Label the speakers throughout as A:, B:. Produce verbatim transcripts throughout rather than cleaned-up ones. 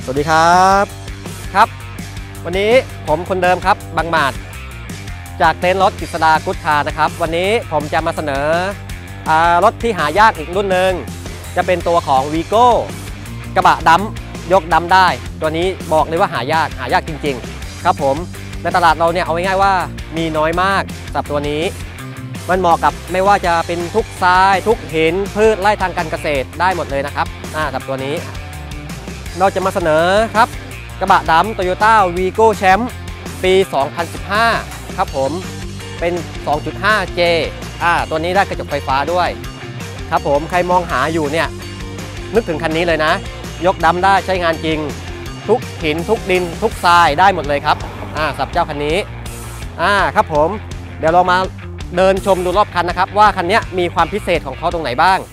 A: วัสดีครับครับวันนี้ผมคนเดิมครับบางหมาดจากเต็นท์รถกฤษดากุ๊ดคาร์นะครับวันนี้ผมจะมาเสนอรถที่หายากอีกรุ่นหนึ่งจะเป็นตัวของ Vigo กระบะดัมยกดัมได้ตัวนี้บอกเลยว่าหายากหายากจริงๆครับผมในตลาดเราเนี่ยเอาง่ายๆว่ามีน้อยมากสำหรับตัวนี้มันเหมาะกับไม่ว่าจะเป็นทุกทรายทุกหินพืชไร่ทางการเกษตรได้หมดเลยนะครับสำหรับตัวนี้เราจะมาเสนอครับกระบะดัม Toyota Vigo Champ ปี สองพันสิบห้า ครับผมเป็น สองจุดห้า เจ อ่าตัวนี้ได้กระจกไฟฟ้าด้วยครับผมใครมองหาอยู่เนี่ยนึกถึงคันนี้เลยนะยกดัมได้ใช้งานจริงทุกหินทุกดินทุกทรายได้หมดเลยครับอ่าสำหรับเจ้าคันนี้อ่าครับผมเดี๋ยวเรามาเดินชมดูรอบคันนะครับว่าคันนี้มีความพิเศษของเขาตรงไหนบ้าง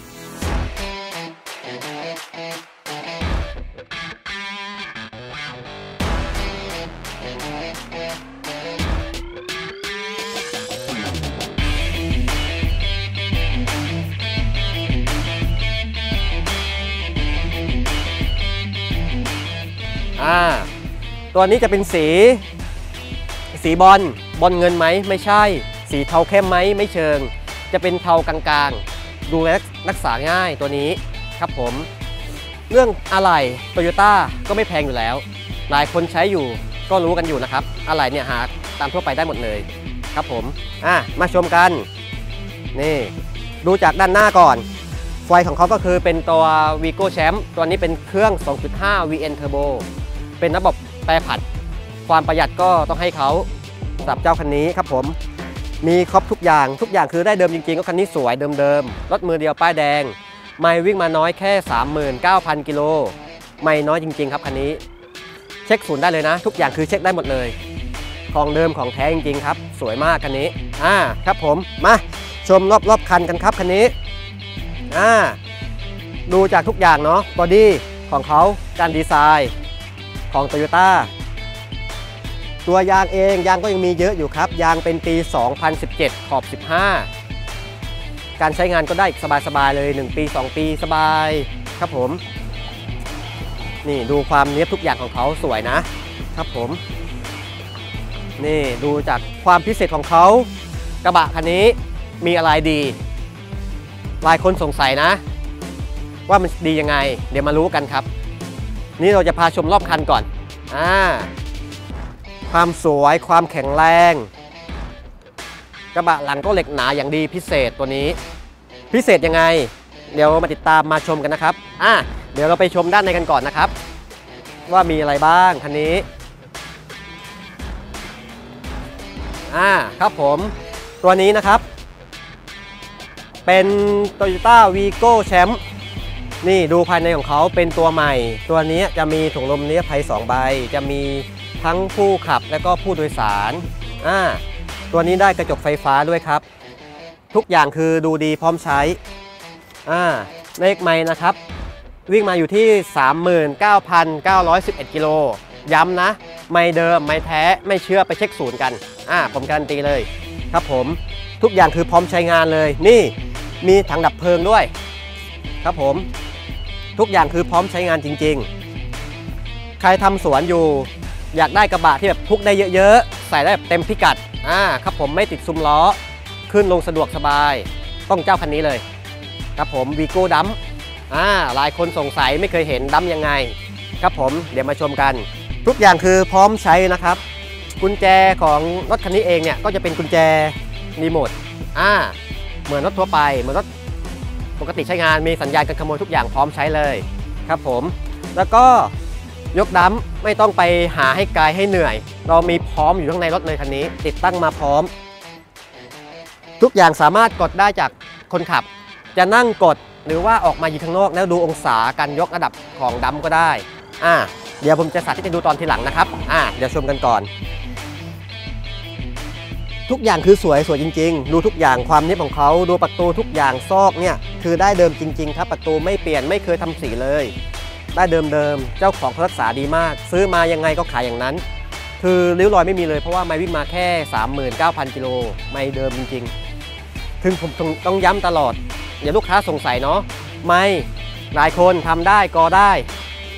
A: อ่าตัวนี้จะเป็นสีสีบอลบอลเงินไหมไม่ใช่สีเทาเข้มไหมไม่เชิงจะเป็นเทากลางๆดูแลรักษาง่ายตัวนี้ครับผมเรื่องอะไหล่ Toyota ก็ไม่แพงอยู่แล้วหลายคนใช้อยู่ก็รู้กันอยู่นะครับอะไหล่เนี่ยหาตามทั่วไปได้หมดเลยครับผมอ่ะมาชมกันนี่ดูจากด้านหน้าก่อนไฟของเขาก็คือเป็นตัว Vigo Champ ตัวนี้เป็นเครื่อง สองจุดห้า วี เอ็น Turbo เป็นระบบแปรผัดความประหยัดก็ต้องให้เขาสำหรับเจ้าคันนี้ครับผมมีครบทุกอย่างทุกอย่างคือได้เดิมจริงๆก็คันนี้สวยเดิมๆรถมือเดียวป้ายแดงไม่วิ่งมาน้อยแค่ สามหมื่นเก้าพัน กิโลไม่น้อยจริงๆครับคันนี้เช็คศูนย์ได้เลยนะทุกอย่างคือเช็คได้หมดเลยของเดิมของแท้จริงๆครับสวยมากคันนี้อ่าครับผมมาชมรอบๆคันกันครับคันนี้อ่าดูจากทุกอย่างเนาะบอดี้ของเขาการดีไซน์ของ Toyota ตัวยางเองยางก็ยังมีเยอะอยู่ครับยางเป็นปี สองพันสิบเจ็ด ขอบ สิบห้า การใช้งานก็ได้สบายๆเลยหนึ่งปีสองปีสบายครับผมนี่ดูความเนี๊ยบทุกอย่างของเขาสวยนะครับผมนี่ดูจากความพิเศษของเขากระบะคันนี้มีอะไรดีหลายคนสงสัยนะว่ามันดียังไงเดี๋ยวมารู้กันครับนี่เราจะพาชมรอบคันก่อนอ่าความสวยความแข็งแรงกระบะหลังก็เหล็กหนาอย่างดีพิเศษตัวนี้พิเศษยังไงเดี๋ยวมาติดตามมาชมกันนะครับอ่ะเดี๋ยวเราไปชมด้านในกันก่อนนะครับว่ามีอะไรบ้างคันนี้อ่าครับผมตัวนี้นะครับเป็น Toyota Vigo Champ นี่ดูภายในของเขาเป็นตัวใหม่ตัวนี้จะมีถุงลมนิรภัยสองใบจะมีทั้งผู้ขับและก็ผู้โดยสารอ่าตัวนี้ได้กระจกไฟฟ้าด้วยครับทุกอย่างคือดูดีพร้อมใช้อ่าเลขไมล์นะครับวิ่งมาอยู่ที่ สามหมื่นเก้าพันเก้าร้อยสิบเอ็ด กิโลย้ำนะไมล์เดิมไมล์แท้ไม่เชื่อไปเช็คศูนย์กันอ่าผมการันตีเลยครับผมทุกอย่างคือพร้อมใช้งานเลยนี่มีถังดับเพลิงด้วยครับผมทุกอย่างคือพร้อมใช้งานจริงๆใครทำสวนอยู่อยากได้กระบะที่แบบพุกได้เยอะๆใส่ได้แบบเต็มพิกัดอ่าครับผมไม่ติดซุ้มล้อขึ้นลงสะดวกสบายต้องเจ้าคันนี้เลยครับผม Vigo ดัมอ่าหลายคนสงสัยไม่เคยเห็นดัมยังไงครับผมเดี๋ยวมาชมกันทุกอย่างคือพร้อมใช้นะครับกุญแจของรถคันนี้เองเนี่ยก็จะเป็นกุญแจรีโมทอ่าเหมือนรถทั่วไปเหมือนรถปกติใช้งานมีสัญญาณการขโมยทุกอย่างพร้อมใช้เลยครับผมแล้วก็ยกดัมไม่ต้องไปหาให้ไกลให้เหนื่อยเรามีพร้อมอยู่ข้างในรถเลยคันนี้ติดตั้งมาพร้อมทุกอย่างสามารถกดได้จากคนขับจะนั่งกดหรือว่าออกมาอยู่ข้างนอกแล้วดูองศาการยกระดับของดัมก็ได้อ่าเดี๋ยวผมจะสาธิตให้ดูตอนทีหลังนะครับอ่าเดี๋ยวชมกันก่อนทุกอย่างคือสวยสวยจริงๆดูทุกอย่างความเนี๊ยบของเขาดูประตูทุกอย่างซอกเนี่ยคือได้เดิมจริงๆครับประตูไม่เปลี่ยนไม่เคยทำสีเลยได้เดิมๆเจ้าของเขารักษาดีมากซื้อมายังไงก็ขายอย่างนั้นคือริ้วรอยไม่มีเลยเพราะว่าไม่วิ่งมาแค่ สามหมื่นเก้าพัน กิโลไม่เดิมจริงๆถึงผมต้องย้ำตลอดอย่าลูกค้าสงสัยเนาะไม่หลายคนทำได้ก็ได้ แ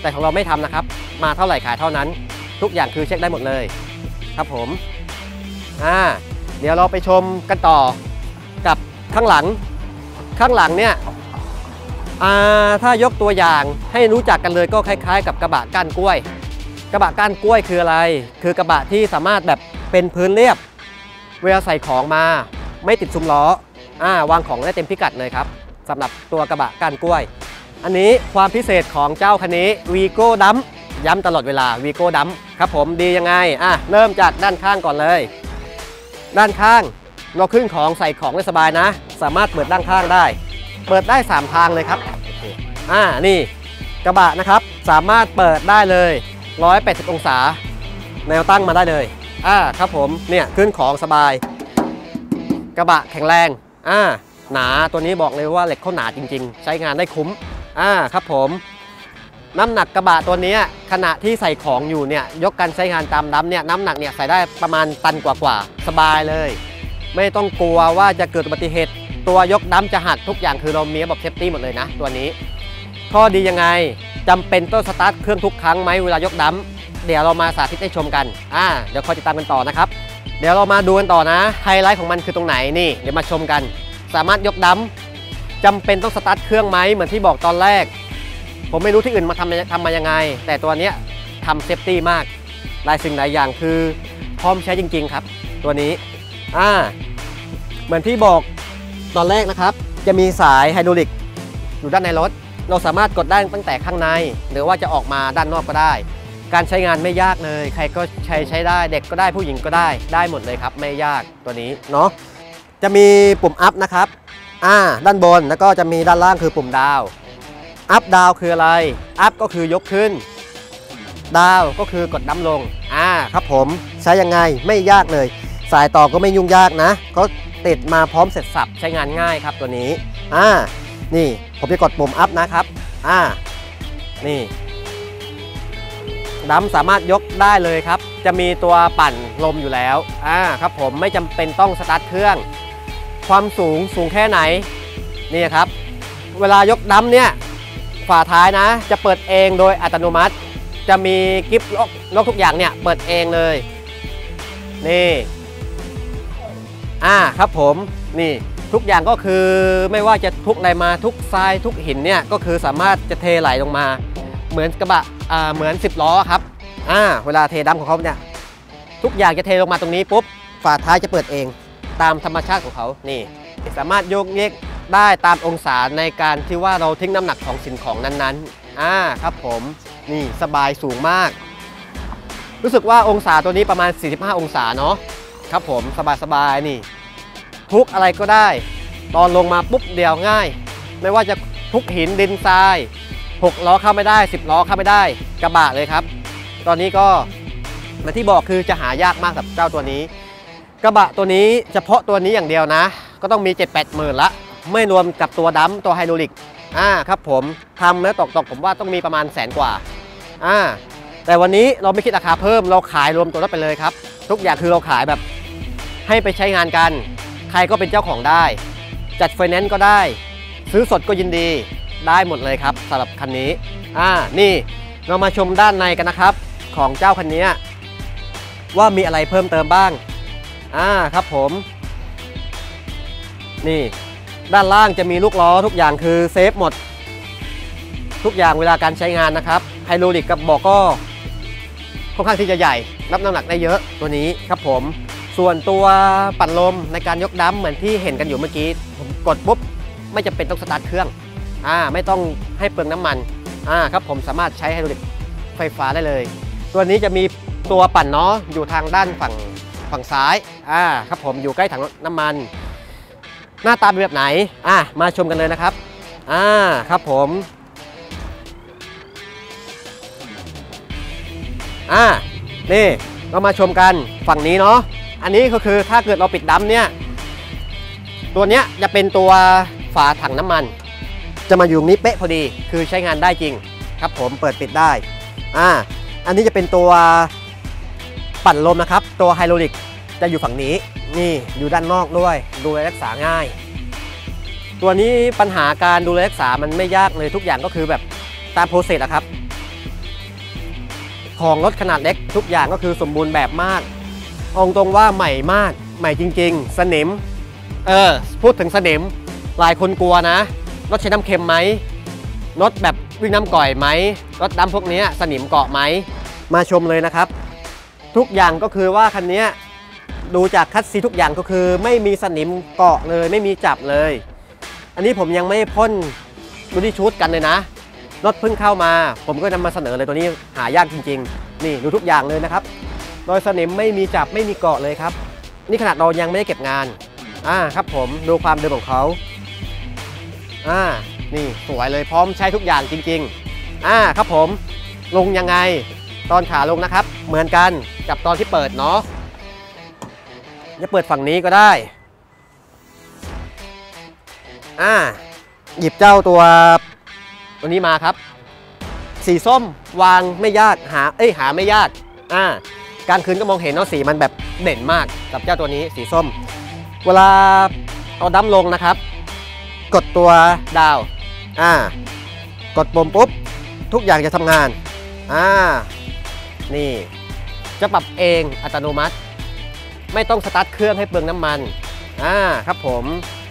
A: แต่ของเราไม่ทำนะครับมาเท่าไหร่ขายเท่านั้นทุกอย่างคือเช็คได้หมดเลยครับผมอ่าเดี๋ยวเราไปชมกันต่อกับข้างหลังข้างหลังเนี่ยอ่าถ้ายกตัวอย่างให้รู้จักกันเลยก็คล้ายๆกับกระบะก้านกล้วยกระบะก้านกล้วยคืออะไรคือกระบะที่สามารถแบบเป็นพื้นเรียบเวลาใส่ของมาไม่ติดซุ้มล้ออ่าวางของได้เต็มพิกัดเลยครับสำหรับตัวกระบะก้านกล้วยอันนี้ความพิเศษของเจ้าคันนี้ Vigo Dump ย้ำตลอดเวลา Vigo Dump ครับผมดียังไงอ่ะเริ่มจากด้านข้างก่อนเลยด้านข้างเราขึ้นของใส่ของได้สบายนะสามารถเปิดด้านข้างได้เปิดได้สามทางเลยครับอ่านี่กระบะนะครับสามารถเปิดได้เลยหนึ่งร้อยแปดสิบองศาแนวตั้งมาได้เลยอ่าครับผมเนี่ยขึ้นของสบายกระบะแข็งแรงอ่าหนาตัวนี้บอกเลยว่าเหล็กเขาหนาจริงๆใช้งานได้คุ้มอ่าครับผมน้ำหนักกระบะตัวนี้ขณะที่ใส่ของอยู่เนี่ยยกการใช้งานตามดัมเนี่ยน้ำหนักเนี่ยใส่ได้ประมาณตันกว่าๆสบายเลยไม่ต้องกลัวว่าจะเกิดอุบัติเหตุตัวยกดัมจะหักทุกอย่างคือเรามีระบบเซฟตี้หมดเลยนะตัวนี้ข้อดียังไงจำเป็นต้องสตาร์ทเครื่องทุกครั้งไหมเวลายกดัมเดี๋ยวเรามาสาธิตให้ชมกันอ่าเดี๋ยวคอยติดตามกันต่อนะครับเดี๋ยวเรามาดูกันต่อนะไฮไลท์ของมันคือตรงไหนนี่เดี๋ยวมาชมกันสามารถยกดัมจำเป็นต้องสตาร์ทเครื่องไหมเหมือนที่บอกตอนแรกผมไม่รู้ที่อื่นมาทำทำมายังไงแต่ตัวนี้ทำเซฟตี้มากหลายสิ่งหลายอย่างคือพร้อมใช้จริงๆครับตัวนี้อ่าเหมือนที่บอกตอนแรกนะครับจะมีสายไฮดรอลิกอยู่ด้านในรถเราสามารถกดได้ตั้งแต่ข้างในหรือว่าจะออกมาด้านนอกก็ได้การใช้งานไม่ยากเลยใครก็ใช้ใช้ได้เด็กก็ได้ผู้หญิงก็ได้ได้หมดเลยครับไม่ยากตัวนี้เนาะจะมีปุ่มอัพนะครับอ่าด้านบนแล้วก็จะมีด้านล่างคือปุ่มดาวอัพดาวคืออะไรอัพก็คือยกขึ้นดาวก็คือกดดั้มลงอ่าครับผมใช้ยังไงไม่ยากเลยสายต่อก็ไม่ยุ่งยากนะก็ติดมาพร้อมเสร็จสับใช้งานง่ายครับตัวนี้อ่านี่ผมจะกดปุ่มอัพนะครับอ่านี่ดั้มสามารถยกได้เลยครับจะมีตัวปั่นลมอยู่แล้วอ่าครับผมไม่จำเป็นต้องสตาร์ทเครื่องความสูงสูงแค่ไหนนี่ครับเวลายกดั้มเนี่ยฝาท้ายนะจะเปิดเองโดยอัตโนมัติจะมีกิฟต์ล็อกล็อกทุกอย่างเนี่ยเปิดเองเลยนี่อ่าครับผมนี่ทุกอย่างก็คือไม่ว่าจะทุกอะไรมาทุกทรายทุกหินเนี่ยก็คือสามารถจะเทไหลลงมาเหมือนกระบะอ่าเหมือนสิบล้อครับอ่าเวลาเทดั้มของเขาเนี่ยทุกอย่างจะเทลงมาตรงนี้ปุ๊บฝาท้ายจะเปิดเองตามธรรมชาติของเขานี่สามารถโยกเยกได้ตามองศาในการที่ว่าเราทิ้งน้ำหนักของสิ่งของนั้นๆอ่าครับผมนี่สบายสูงมากรู้สึกว่าองศาตัวนี้ประมาณสี่สิบห้าองศาเนาะครับผมสบายๆนี่ทุกอะไรก็ได้ตอนลงมาปุ๊บเดียวง่ายไม่ว่าจะทุกหินดินทรายหกล้อเข้าไม่ได้สิบล้อเข้าไม่ได้กระบะเลยครับตอนนี้ก็เหมือนที่บอกคือจะหายากมากกับเจ้าตัวนี้กระบะตัวนี้เฉพาะตัวนี้อย่างเดียวนะก็ต้องมี เจ็ดแปดหมื่นละไม่รวมกับตัวดั้มตัวไฮดรอลิกอ่าครับผมทำแล้วตกตกผมว่าต้องมีประมาณแสนกว่าอ่าแต่วันนี้เราไม่คิดราคาเพิ่มเราขายรวมตัวรถไปเลยครับทุกอย่างคือเราขายแบบให้ไปใช้งานกันใครก็เป็นเจ้าของได้จัดไฟแนนซ์ก็ได้ซื้อสดก็ยินดีได้หมดเลยครับสำหรับคันนี้อ่านี่เรามาชมด้านในกันนะครับของเจ้าคันนี้ว่ามีอะไรเพิ่มเติมบ้างอ่าครับผมนี่ด้านล่างจะมีลูกล้อทุกอย่างคือเซฟหมดทุกอย่างเวลาการใช้งานนะครับไฮดรอลิกกับบอกก็ค่อนข้างที่จะใหญ่รับน้ำหนักได้เยอะตัวนี้ครับผมส่วนตัวปั่นลมในการยกดั้มเหมือนที่เห็นกันอยู่เมื่อกี้ผมกดปุ๊บไม่จำเป็นต้องสตาร์ทเครื่องอ่าไม่ต้องให้เปลืองน้ำมันอ่าครับผมสามารถใช้ไฮดรอลิกไฟฟ้าได้เลยตัวนี้จะมีตัวปั่นเนาะอยู่ทางด้านฝั่งฝั่งซ้ายอ่าครับผมอยู่ใกล้ถังน้ำมันหน้าตาเป็นแบบไหนอ่ะมาชมกันเลยนะครับอ่าครับผมอ่านี่เรามาชมกันฝั่งนี้เนาะอันนี้ก็คือถ้าเกิดเราปิดดั้มเนี่ยตัวเนี้ยจะเป็นตัวฝาถังน้ำมันจะมาอยู่ตรงนี้เป๊ะพอดีคือใช้งานได้จริงครับผมเปิดปิดได้อ่าอันนี้จะเป็นตัวปั่นลมนะครับตัวไฮดรอลิกจะอยู่ฝั่งนี้นี่อยู่ด้านนอกด้วยดูแลรักษาง่ายตัวนี้ปัญหาการดูแลรักษามันไม่ยากเลยทุกอย่างก็คือแบบตามโปรเซสอะครับของรถขนาดเล็กทุกอย่างก็คือสมบูรณ์แบบมากองตรงว่าใหม่มากใหม่จริงๆสนิมเออพูดถึงสนิมหลายคนกลัวนะรถใช้น้ำเค็มไหมรถแบบวิ่งน้ำก่อยไหมรถดำพวกนี้สนิมเกาะไหมมาชมเลยนะครับทุกอย่างก็คือว่าคันนี้ดูจากคัสซีทุกอย่างก็คือไม่มีสนิมเกาะเลยไม่มีจับเลยอันนี้ผมยังไม่พ่นดูที่ชุดกันเลยนะรถเพิ่งเข้ามาผมก็นำมาเสนอเลยตัวนี้หายากจริงๆนี่ดูทุกอย่างเลยนะครับรอยสนิมไม่มีจับไม่มีเกาะเลยครับนี่ขนาดเรายังไม่ได้เก็บงานอ่าครับผมดูความเดิมของเขาอ่านี่สวยเลยพร้อมใช้ทุกอย่างจริงๆอ่าครับผมลงยังไงตอนขาลงนะครับเหมือนกันกับตอนที่เปิดเนาะจะเปิดฝั่งนี้ก็ได้อ่าหยิบเจ้าตัวตัวนี้มาครับสีส้มวางไม่ยากหาเอ้ยหาไม่ยากอ่ากลางคืนก็มองเห็นเนาะสีมันแบบเด่นมากกับเจ้าตัวนี้สีส้มเวลาเอาดั้มลงนะครับกดตัวดาวอ่ากดปุ่มปุ๊บทุกอย่างจะทำงานอ่านี่จะปรับเองอัตโนมัติไม่ต้องสตาร์ทเครื่องให้เปลืองน้ำมันอ่าครับผม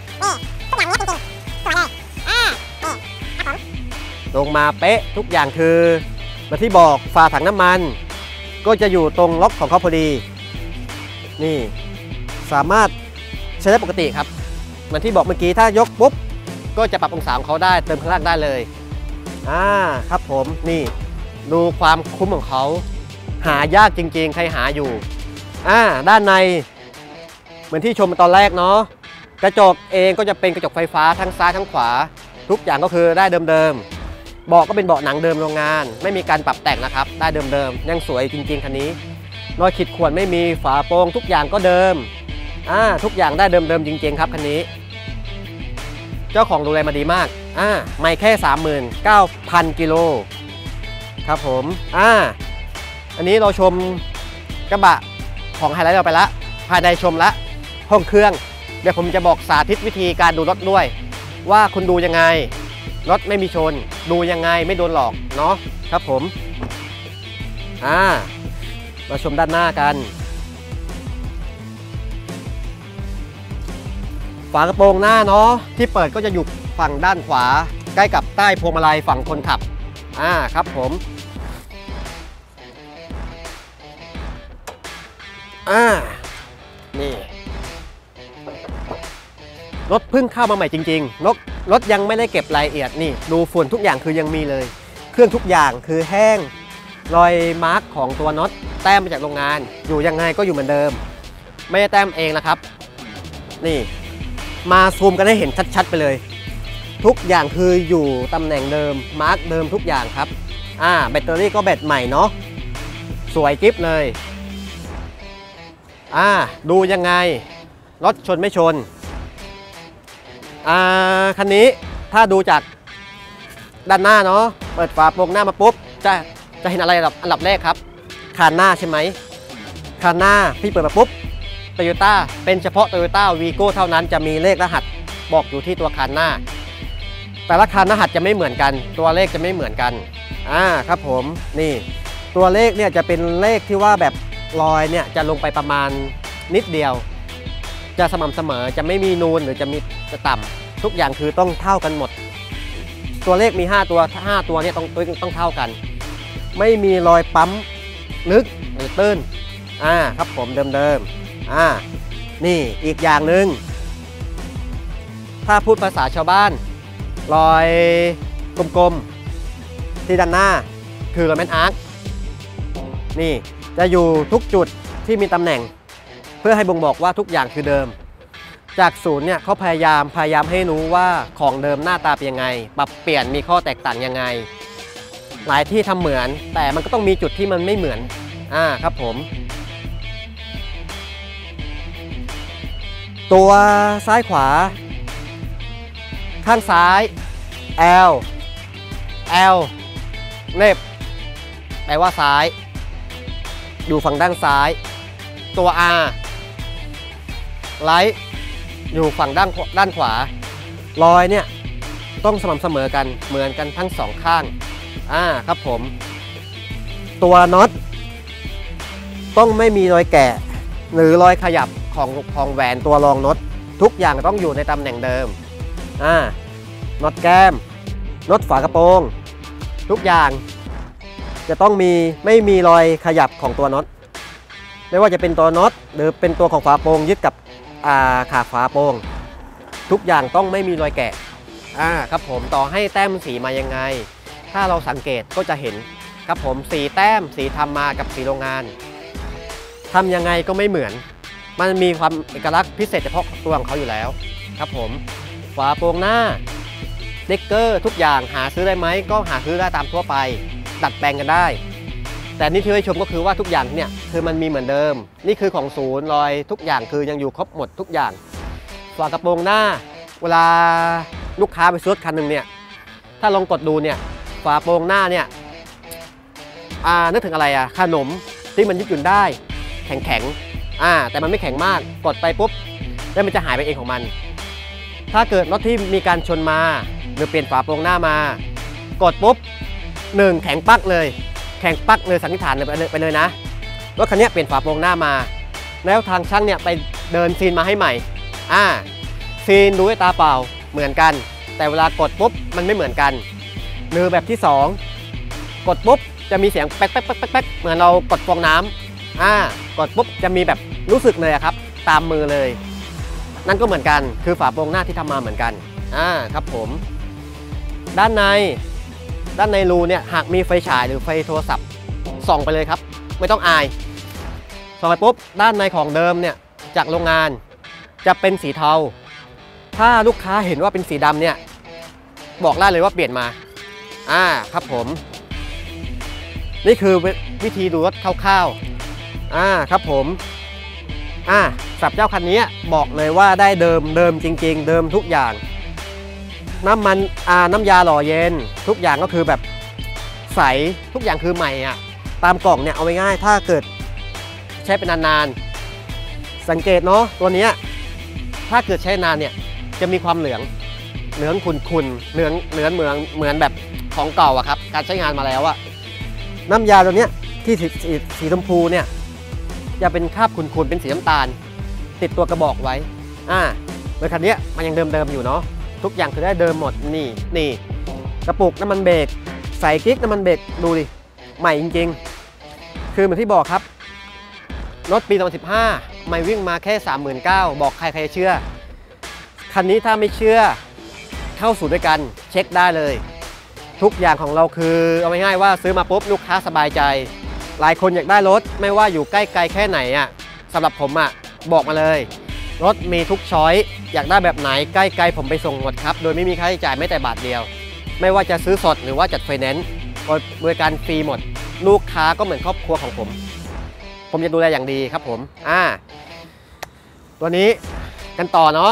A: ลงมาเป๊ะทุกอย่างคือเหมือนที่บอกฝาถังน้ำมันก็จะอยู่ตรงล็อกของเขาพอดีนี่สามารถใช้ได้ปกติครับเหมือนที่บอกเมื่อกี้ถ้ายกปุ๊บก็จะปรับองศาของเขาได้เติมข้างล่างได้เลยอ่าครับผมนี่ดูความคุ้มของเขาหายากจริงๆใครหาอยู่อ่าด้านในเหมือนที่ชมตอนแรกเนาะกระจกเองก็จะเป็นกระจกไฟฟ้าทั้งซ้ายทั้งขวาทุกอย่างก็คือได้เดิมๆเบาะก็เป็นเบาะหนังเดิมโรงงานไม่มีการปรับแต่งนะครับได้เดิมๆยังสวยจริงๆคันนี้รอยขีดข่วนไม่มีฝาโปร่งทุกอย่างก็เดิมอ่าทุกอย่างได้เดิมๆจริงๆครับคันนี้เจ้าของดูแลมาดีมากอ่าไม่แค่ สามหมื่นเก้าพัน กิโลครับผมอ่าอันนี้เราชมกระบะของไฮไลท์เราไปละภายในชมละห้องเครื่องเดี๋ยวผมจะบอกสาธิตวิธีการดูรถด้วยว่าคุณดูยังไงรถไม่มีชนดูยังไงไม่โดนหลอกเนาะครับผมอ่ามาชมด้านหน้ากันฝากระโปรงหน้าเนาะที่เปิดก็จะอยู่ฝั่งด้านขวาใกล้กับใต้พวงมาลัยฝั่งคนขับอ่าครับผมอ่านี่รถเพิ่งเข้ามาใหม่จริงๆรถรถยังไม่ได้เก็บรายละเอียดนี่ดูฝุ่นทุกอย่างคือยังมีเลยเครื่องทุกอย่างคือแห้งรอยมาร์กของตัวน็อตแต้มมาจากโรงงานอยู่ยังไงก็อยู่เหมือนเดิมไม่ได้แต้มเองนะครับนี่มาซูมกันให้เห็นชัดๆไปเลยทุกอย่างคืออยู่ตำแหน่งเดิมมาร์กเดิมทุกอย่างครับอ่าแบตเตอรี่ก็แบตใหม่เนาะสวยกิ๊บเลยอ่าดูยังไงรถชนไม่ชนอ่าคันนี้ถ้าดูจากด้านหน้าเนาะเปิดฝาโปร่งหน้ามาปุ๊บจะจะเห็นอะไรอันดับแรกครับคานหน้าใช่ไหมคานหน้าพี่เปิดมาปุ๊บ Toyota เป็นเฉพาะ Toyota Vigo เท่านั้นจะมีเลขรหัสบอกอยู่ที่ตัวคานหน้าแต่ละคานรหัสจะไม่เหมือนกันตัวเลขจะไม่เหมือนกันอ่าครับผมนี่ตัวเลขเนี่ยจะเป็นเลขที่ว่าแบบรอยเนี่ยจะลงไปประมาณนิดเดียวจะสม่ำเสมอจะไม่มีนูนหรือจะมีจะต่ำทุกอย่างคือต้องเท่ากันหมดตัวเลขมีห้าตัวห้าตัวเนี่ยต้องต้องเท่ากันไม่มีรอยปั๊มลึกหรือตื้นอ่าครับผมเดิมๆอ่านี่อีกอย่างหนึ่งถ้าพูดภาษาชาวบ้านรอยกลมๆที่ด้านหน้าคือรอยแมนอาร์คนี่จะอยู่ทุกจุดที่มีตำแหน่งเพื่อให้บ่งบอกว่าทุกอย่างคือเดิมจากศูนย์เนี่ยเขาพยายามพยายามให้รู้ว่าของเดิมหน้าตาเป็นยังไงปรับเปลี่ยนมีข้อแตกต่างยังไงหลายที่ทำเหมือนแต่มันก็ต้องมีจุดที่มันไม่เหมือนอ่าครับผมตัวซ้ายขวาข้างซ้าย L L เล็บแปลว่าซ้ายอยู่ฝั่งด้านซ้ายตัว R ไลท์อยู่ฝั่งด้านด้านขวารอยเนี่ยต้องสม่ำเสมอกันเหมือนกันทั้งสองข้างอ่าครับผมตัวน็อตต้องไม่มีรอยแกะหรือรอยขยับของของแหวนตัวรองน็อตทุกอย่างต้องอยู่ในตำแหน่งเดิมอ่าน็อตแก้มน็อตฝากระโปรงทุกอย่างจะต้องมีไม่มีรอยขยับของตัวน็อตไม่ว่าจะเป็นตัวน็อตหรือเป็นตัวของฝาโปรงยึดกับขาฝาโปรงทุกอย่างต้องไม่มีรอยแกะอ่าครับผมต่อให้แต้มสีมายังไงถ้าเราสังเกตก็จะเห็นครับผมสีแต้มสีทำมากับสีโรงงานทำยังไงก็ไม่เหมือนมันมีความเอกลักษณ์พิเศษเฉพาะตัวของเขาอยู่แล้วครับผมฝาโปรงหน้าเด็กเกอร์ทุกอย่างหาซื้อได้ไหมก็หาซื้อได้ตามทั่วไปดัดแปลงกันได้แต่นี่ที่ให้ชมก็คือว่าทุกอย่างเนี่ยคือมันมีเหมือนเดิมนี่คือของศูนย์รอยทุกอย่างคือยังอยู่ครบหมดทุกอย่างฝากระโปรงหน้าเวลาลูกค้าไปซื้อคันหนึ่งเนี่ยถ้าลองกดดูเนี่ยฝาโปรงหน้าเนี่ยอ่านึกถึงอะไรอะขนมที่มันยืดหยุ่นได้แข็งแข็งอ่าแต่มันไม่แข็งมากกดไปปุ๊บแล้วมันจะหายไปเองของมันถ้าเกิดรถที่มีการชนมาหรือเปลี่ยนฝาโปรงหน้ามากดปุ๊บหนึ่งแข็งปักเลยแข็งปักเลยสันนิษฐานไปเลยไปเลยนะรถคันนี้เปลี่ยนฝาโปรงหน้ามาแล้วทางช่างเนี่ยไปเดินซีนมาให้ใหม่อ่าซีนดูด้วยตาเปล่าเหมือนกันแต่เวลากดปุ๊บมันไม่เหมือนกันหรือแบบที่สองกดปุ๊บจะมีเสียงแป๊กแป๊กแป๊กแป๊กเหมือนเรากดฟองน้ำอ่ากดปุ๊บจะมีแบบรู้สึกเลยครับตามมือเลยนั่นก็เหมือนกันคือฝาโปรงหน้าที่ทำมาเหมือนกันอ่าครับผมด้านในด้านในรูเนี่ยหากมีไฟฉายหรือไฟโทรศัพท์ส่องไปเลยครับไม่ต้องอายส่องไปปุ๊บด้านในของเดิมเนี่ยจากโรงงานจะเป็นสีเทาถ้าลูกค้าเห็นว่าเป็นสีดำเนี่ยบอกได้เลยว่าเปลี่ยนมาอ่าครับผมนี่คือวิธีดูรถคร่าวๆอ่าครับผมอ่าสับเจ้าคันนี้บอกเลยว่าได้เดิมเดิมจริงๆเดิมทุกอย่างน้ำมันอ่าน้ำยาหล่อเย็นทุกอย่างก็คือแบบใสทุกอย่างคือใหม่อ่ะตามกล่องเนี่ยเอาไว้ง่ายถ้าเกิดใช้เป็นนานๆสังเกตเนาะตัวนี้ถ้าเกิดใช้นานเนี่ยจะมีความเหลืองเหลืองขุ่นๆเหลืองเหลืองเหมือนเหมือนแบบของเก่าอะครับการใช้งานมาแล้วอะน้ำยาตัวเนี้ยที่สีสีชมพูเนี่ยจะเป็นคราบขุ่นๆเป็นสีน้ำตาลติดตัวกระบอกไว้อ่าเมื่อคันนี้มันยังเดิมๆอยู่เนาะทุกอย่างคือได้เดิมหมดนี่นี่กระปุกน้ำมันเบรกใส่กิ๊กน้ำมันเบรกดูดิใหม่จริงๆคือเหมือนที่บอกครับรถปีสองพันสิบห้าไม่วิ่งมาแค่ สามหมื่นเก้าพัน บอกใครใครเชื่อคันนี้ถ้าไม่เชื่อเข้าสู่ด้วยกันเช็คได้เลยทุกอย่างของเราคือเอาง่ายๆว่าซื้อมาปุ๊บลูกค้าสบายใจหลายคนอยากได้รถไม่ว่าอยู่ใกล้ไกลแค่ไหนอ่ะสำหรับผมอ่ะบอกมาเลยรถมีทุกช้อยอยากได้แบบไหนใกล้ไกลผมไปส่งหมดครับโดยไม่มีค่าใช้จ่ายแม้แต่บาทเดียวไม่ว่าจะซื้อสดหรือว่าจัดไฟแนนซ์บริการฟรีหมดลูกค้าก็เหมือนครอบครัวของผมผมจะดูแลอย่างดีครับผมอ่าตัวนี้กันต่อเนาะ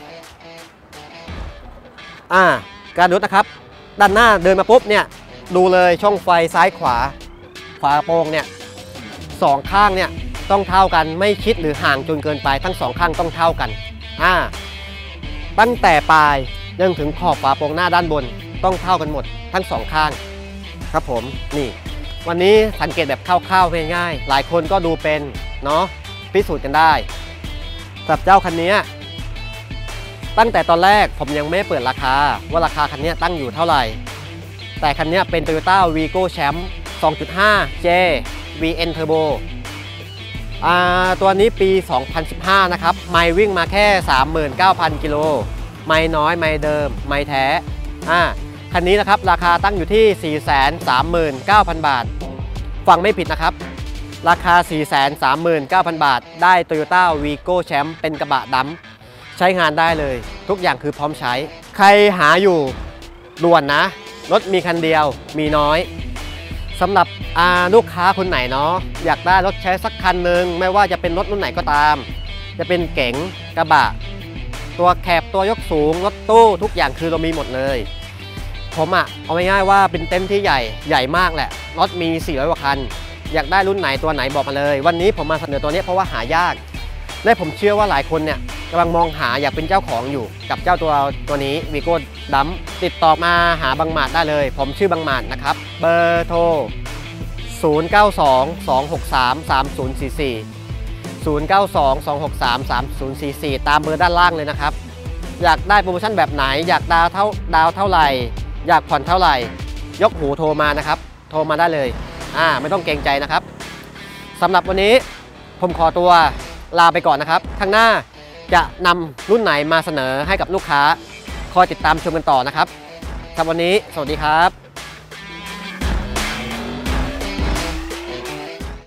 A: อ่าการดูนะครับด้านหน้าเดินมาปุ๊บเนี่ยดูเลยช่องไฟซ้ายขวาฝาโปร่งเนี่ยสองข้างเนี่ยต้องเท่ากันไม่ชิดหรือห่างจนเกินไปทั้งสองข้างต้องเท่ากันอ่าตั้งแต่ปลายจนถึงขอบฝาโปร่งหน้าด้านบนต้องเท่ากันหมดทั้งสองข้างครับผมนี่วันนี้สังเกตแบบคร่าวๆง่ายๆหลายคนก็ดูเป็นเนาะพิสูจน์กันได้กับเจ้าคันนี้ตั้งแต่ตอนแรกผมยังไม่เปิดราคาว่าราคาคันนี้ตั้งอยู่เท่าไหร่แต่คันนี้เป็น Toyota Vigo Champ สองจุดห้า เจ วี เอ็น Turbo อ่าตัวนี้ปี สองพันสิบห้า นะครับไมล์วิ่งมาแค่ สามหมื่นเก้าพัน กิโลไมล์น้อยไมล์เดิมไมล์แท้อ่าคันนี้นะครับราคาตั้งอยู่ที่ สี่แสนสามหมื่นเก้าพัน บาทฟังไม่ผิดนะครับราคา สี่แสนสามหมื่นเก้าพัน บาทได้ Toyota Vigo Champ เป็นกระบะดำใช้งานได้เลยทุกอย่างคือพร้อมใช้ใครหาอยู่ด่วนนะรถมีคันเดียวมีน้อยสำหรับลูกค้าคนไหนเนาะอยากได้รถใช้สักคันหนึ่งไม่ว่าจะเป็นรถรุ่นไหนก็ตามจะเป็นเก๋งกระบะตัวแคบตัวยกสูงรถตู้ทุกอย่างคือเรามีหมดเลยผมอะเอาง่ายๆว่าเป็นเต็นท์ที่ใหญ่ใหญ่มากแหละรถมีสี่ร้อยกว่าคันอยากได้รุ่นไหนตัวไหนบอกมาเลยวันนี้ผมมาเสนอตัวนี้เพราะว่าหายากและผมเชื่อว่าหลายคนเนี่ยกำลังมองหาอยากเป็นเจ้าของอยู่กับเจ้าตัวตัวนี้ Vigo ดัมติดต่อมาหาบังหมาดได้เลยผมชื่อบังหมาดนะครับเบอร์โทรศูนย์ เก้า สอง สอง หก สาม สาม ศูนย์ สี่ สี่ ศูนย์ เก้า สอง สอง หก สาม สาม ศูนย์ สี่ สี่ ตามเบอร์ด้านล่างเลยนะครับอยากได้โปรโมชั่นแบบไหนอยากดาวเท่าดาวเท่าไหร่อยากผ่อนเท่าไหร่ยกหูโทรมานะครับโทรมาได้เลยอ่าไม่ต้องเกรงใจนะครับสำหรับวันนี้ผมขอตัวลาไปก่อนนะครับข้างหน้าจะนำรุ่นไหนมาเสนอให้กับลูกค้าคอยติดตามชมกันต่อนะครับสำหรับวันนี้สวัสดีครับ